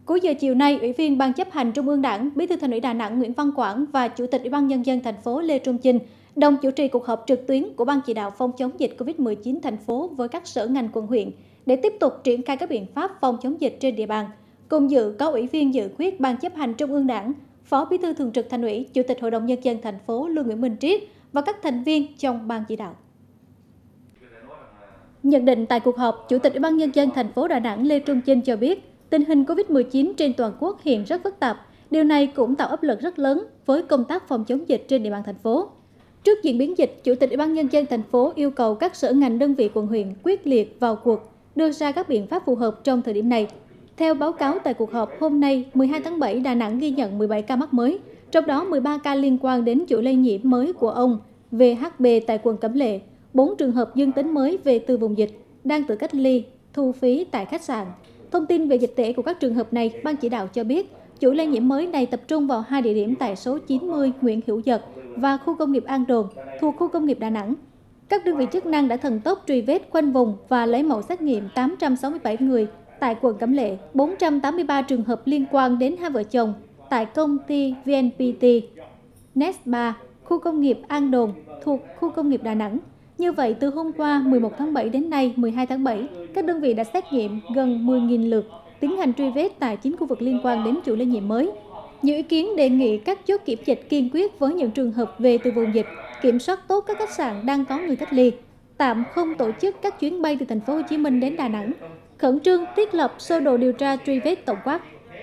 Cuối giờ chiều nay, Ủy viên Ban chấp hành Trung ương Đảng, Bí thư Thành ủy Đà Nẵng Nguyễn Văn Quảng và Chủ tịch Ủy ban Nhân dân thành phố Lê Trung Chinh đồng chủ trì cuộc họp trực tuyến của Ban chỉ đạo phòng chống dịch Covid-19 thành phố với các sở ngành quận huyện để tiếp tục triển khai các biện pháp phòng chống dịch trên địa bàn. Cùng dự có Ủy viên dự khuyết Ban chấp hành Trung ương Đảng, Phó Bí thư Thường trực Thành ủy, Chủ tịch Hội đồng Nhân dân thành phố Lưu Nguyễn Minh Triết và các thành viên trong Ban chỉ đạo. Nhận định tại cuộc họp, Chủ tịch Ủy ban Nhân dân thành phố Đà Nẵng Lê Trung Chinh cho biết, tình hình Covid-19 trên toàn quốc hiện rất phức tạp. Điều này cũng tạo áp lực rất lớn với công tác phòng chống dịch trên địa bàn thành phố. Trước diễn biến dịch, Chủ tịch Ủy ban Nhân dân thành phố yêu cầu các sở ngành đơn vị quận huyện quyết liệt vào cuộc, đưa ra các biện pháp phù hợp trong thời điểm này. Theo báo cáo tại cuộc họp, hôm nay 12 tháng 7, Đà Nẵng ghi nhận 17 ca mắc mới, trong đó 13 ca liên quan đến chuỗi lây nhiễm mới của ông VHB tại quận Cẩm Lệ, 4 trường hợp dương tính mới về từ vùng dịch, đang tự cách ly, thu phí tại khách sạn. Thông tin về dịch tễ của các trường hợp này, Ban chỉ đạo cho biết, chuỗi lây nhiễm mới này tập trung vào 2 địa điểm tại số 90 Nguyễn Hữu Dật và khu công nghiệp An Đồn, thuộc khu công nghiệp Đà Nẵng. Các đơn vị chức năng đã thần tốc truy vết khoanh vùng và lấy mẫu xét nghiệm 867 người tại quận Cẩm Lệ, 483 trường hợp liên quan đến hai vợ chồng tại công ty VNPT, Nespa, khu công nghiệp An Đồn, thuộc khu công nghiệp Đà Nẵng. Như vậy, từ hôm qua 11 tháng 7 đến nay 12 tháng 7, các đơn vị đã xét nghiệm gần 10.000 lượt, tiến hành truy vết tại 9 khu vực liên quan đến chuỗi lây nhiễm mới. Nhiều ý kiến đề nghị các chốt kiểm dịch kiên quyết với những trường hợp về từ vùng dịch, kiểm soát tốt các khách sạn đang có người cách ly, tạm không tổ chức các chuyến bay từ thành phố Hồ Chí Minh đến Đà Nẵng, khẩn trương thiết lập sơ đồ điều tra truy vết tổng quát.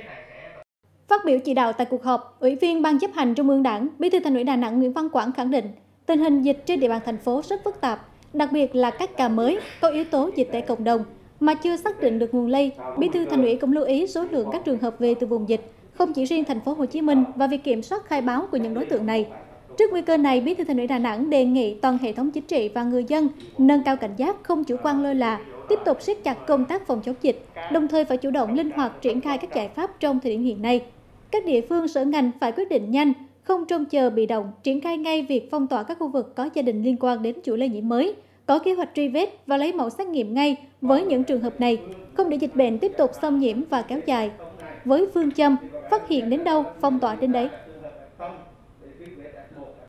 Phát biểu chỉ đạo tại cuộc họp, Ủy viên Ban chấp hành Trung ương Đảng, Bí thư Thành ủy Đà Nẵng Nguyễn Văn Quảng khẳng định, tình hình dịch trên địa bàn thành phố rất phức tạp, đặc biệt là các ca mới có yếu tố dịch tễ cộng đồng mà chưa xác định được nguồn lây. Bí thư Thành ủy cũng lưu ý số lượng các trường hợp về từ vùng dịch, không chỉ riêng thành phố Hồ Chí Minh và việc kiểm soát khai báo của những đối tượng này. Trước nguy cơ này, Bí thư Thành ủy Đà Nẵng đề nghị toàn hệ thống chính trị và người dân nâng cao cảnh giác, không chủ quan lơ là, tiếp tục siết chặt công tác phòng chống dịch, đồng thời phải chủ động linh hoạt triển khai các giải pháp trong thời điểm hiện nay. Các địa phương sở ngành phải quyết định nhanh, không trông chờ bị động, triển khai ngay việc phong tỏa các khu vực có gia đình liên quan đến chuỗi lây nhiễm mới, có kế hoạch truy vết và lấy mẫu xét nghiệm ngay với những trường hợp này, không để dịch bệnh tiếp tục xâm nhiễm và kéo dài. Với phương châm phát hiện đến đâu, phong tỏa đến đấy.